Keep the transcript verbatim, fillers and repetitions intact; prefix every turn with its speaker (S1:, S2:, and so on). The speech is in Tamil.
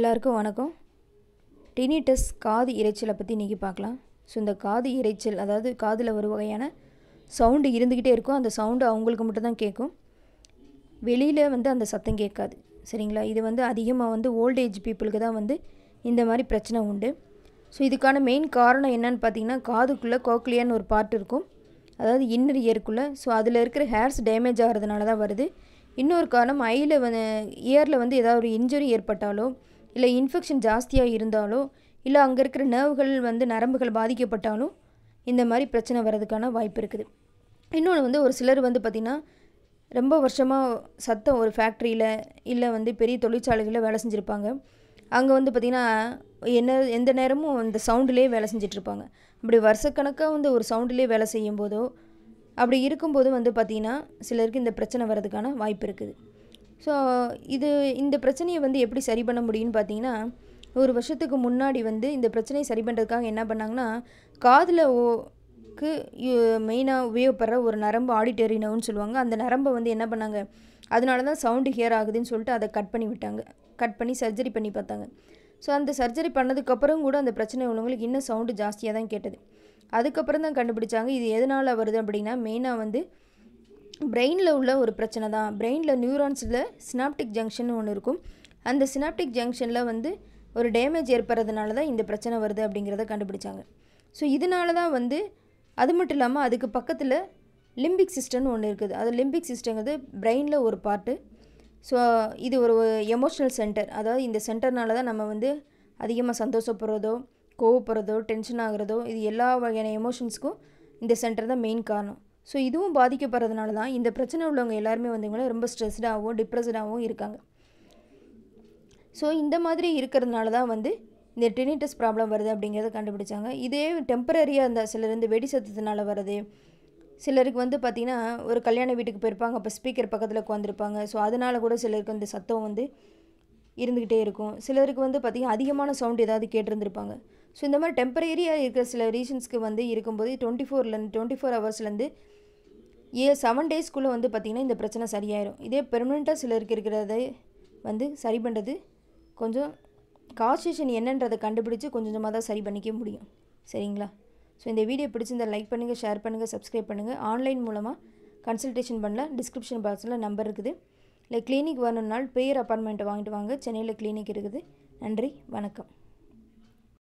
S1: எல்லாருக்கும் வணக்கம். டினிட்டஸ் காது இரைச்சலை பற்றி இன்றைக்கி பார்க்கலாம். ஸோ இந்த காது இரைச்சல் அதாவது காதில் ஒரு வகையான சவுண்டு இருந்துக்கிட்டே இருக்கும். அந்த சவுண்டு அவங்களுக்கு மட்டும்தான் கேட்கும், வெளியில் வந்து அந்த சத்தம் கேட்காது. சரிங்களா? இது வந்து அதிகமாக வந்து ஓல்டேஜ் பீப்புளுக்கு தான் வந்து இந்த மாதிரி பிரச்சனை உண்டு. ஸோ இதுக்கான மெயின் காரணம் என்னன்னு பார்த்தீங்கன்னா, காதுக்குள்ளே கோக்லியான்னு ஒரு பார்ட் இருக்கும், அதாவது இன்னர் இயருக்குள்ளே. ஸோ அதில் இருக்கிற ஹேர்ஸ் டேமேஜ் ஆகிறதுனால தான் வருது. இன்னொரு காரணம் ஐயில் வந்து இயரில் வந்து ஏதாவது ஒரு இன்ஜுரி ஏற்பட்டாலோ, இல்லை இன்ஃபெக்ஷன் ஜாஸ்தியாக இருந்தாலோ, இல்லை அங்கே இருக்கிற நர்வுகள் வந்து நரம்புகள் பாதிக்கப்பட்டாலும் இந்த மாதிரி பிரச்சனை வர்றதுக்கான வாய்ப்பு இருக்குது. இன்னொன்று வந்து ஒரு சிலர் வந்து பார்த்திங்கன்னா ரொம்ப வருஷமாக சத்தம் ஒரு ஃபேக்ட்ரியில் இல்லை வந்து பெரிய தொழிற்சாலைகளில் வேலை செஞ்சுருப்பாங்க. அங்கே வந்து பார்த்திங்கன்னா என்ன எந்த நேரமும் அந்த சவுண்டுலேயே வேலை செஞ்சிட்ருப்பாங்க. அப்படி வருஷக்கணக்காக வந்து ஒரு சவுண்டுலேயே வேலை செய்யும் போதோ அப்படி இருக்கும்போது வந்து பார்த்திங்கன்னா சிலருக்கு இந்த பிரச்சனை வர்றதுக்கான வாய்ப்பு இருக்குது. ஸோ இது இந்த பிரச்சனையை வந்து எப்படி சரி பண்ண முடியும்னு பார்த்தீங்கன்னா, ஒரு வருஷத்துக்கு முன்னாடி வந்து இந்த பிரச்சனையை சரி பண்ணுறதுக்காக என்ன பண்ணாங்கன்னா, காதில் ஓக்கு மெயினாக உபயோகப்படுற ஒரு நரம்பு ஆடிட்டரி நர்வ்னு சொல்லுவாங்க. அந்த நரம்பை வந்து என்ன பண்ணாங்க, அதனால தான் சவுண்டு ஹியர் ஆகுதுன்னு சொல்லிட்டு அதை கட் பண்ணி விட்டாங்க. கட் பண்ணி சர்ஜரி பண்ணி பார்த்தாங்க. ஸோ அந்த சர்ஜரி பண்ணதுக்கப்புறம் கூட அந்த பிரச்சனை உள்ளவங்களுக்கு இன்னும் சவுண்டு ஜாஸ்தியாக தான் கேட்டது. அதுக்கப்புறம் தான் கண்டுபிடிச்சாங்க இது எதனால் வருது அப்படின்னா, மெயினாக வந்து பிரெயினில் உள்ள ஒரு பிரச்சனை தான். பிரெயினில் நியூரான்ஸில் சினாப்டிக் ஜங்ஷன் ஒன்று இருக்கும். அந்த சினாப்டிக் ஜங்ஷனில் வந்து ஒரு டேமேஜ் ஏற்படுறதுனால தான் இந்த பிரச்சனை வருது அப்படிங்கிறத கண்டுபிடிச்சாங்க. ஸோ இதனால தான் வந்து அது மட்டும் இல்லாமல் அதுக்கு பக்கத்தில் லிம்பிக் சிஸ்டம்னு ஒன்று இருக்குது. அது லிம்பிக் சிஸ்டங்கிறது பிரெயினில் ஒரு பார்ட்டு. ஸோ இது ஒரு எமோஷ்னல் சென்டர். அதாவது இந்த சென்டர்னால தான் நம்ம வந்து அதிகமாக சந்தோஷப்படுறதோ, கோவப்படுறதோ, டென்ஷன் ஆகிறதோ, இது எல்லா வகையான எமோஷன்ஸ்க்கும் இந்த சென்டர் தான் மெயின் காரணம். ஸோ இதுவும் பாதிக்கப்படுறதுனால தான் இந்த பிரச்சனை உள்ளவங்க எல்லாருமே வந்தவங்கள ரொம்ப ஸ்ட்ரெஸ்டாகவும் டிப்ரெஸ்டாகவும் இருக்காங்க. ஸோ இந்த மாதிரி இருக்கிறதுனால தான் வந்து இந்த டினிட்டஸ் ப்ராப்ளம் வருது அப்படிங்கிறத கண்டுபிடிச்சாங்க. இதே டெம்பரரியாக இருந்தால் சிலர் வந்து வெடி சத்தத்தினால வருது. சிலருக்கு வந்து பார்த்திங்கன்னா ஒரு கல்யாண வீட்டுக்கு போயிருப்பாங்க, அப்போ ஸ்பீக்கர் பக்கத்தில் உட்காந்துருப்பாங்க. ஸோ அதனால கூட சிலருக்கு அந்த சத்தம் வந்து இருந்துக்கிட்டே இருக்கும். சிலருக்கு வந்து பார்த்திங்கன்னா அதிகமான சவுண்ட் ஏதாவது கேட்டிருந்துருப்பாங்க. ஸோ இந்த மாதிரி டெம்பரரியாக இருக்கிற சில ரீசன்ஸ்க்கு வந்து இருக்கும்போது டுவெண்ட்டி ஃபோர்லேருந்து டுவெண்ட்டி ஃபோர் ஹவர்ஸ்லேருந்து ஏ செவன் டேஸ்க்குள்ளே வந்து பார்த்திங்கன்னா இந்த பிரச்சனை சரியாயிடும். இதே பெர்மனெண்ட்டாக சிலருக்கு இருக்கிறத வந்து சரி பண்ணுறது கொஞ்சம் காசேஷன் என்னன்றதை கண்டுபிடிச்சி கொஞ்சம் கொஞ்சமாக தான் சரி பண்ணிக்க முடியும். சரிங்களா? ஸோ இந்த வீடியோ பிடிச்சிருந்தா லைக் பண்ணுங்கள், ஷேர் பண்ணுங்கள், சப்ஸ்கிரைப் பண்ணுங்கள். ஆன்லைன் மூலமாக கன்சல்டேஷன் பண்ணலாம். டிஸ்கிரிப்ஷன் பாக்ஸில் நம்பர் இருக்குது. இல்லை கிளினிக் வரணும்னால் பேர் அப்பார்ட்மெண்ட்டை வாங்கிட்டு வாங்க. சென்னையில் கிளினிக் இருக்குது. நன்றி, வணக்கம்.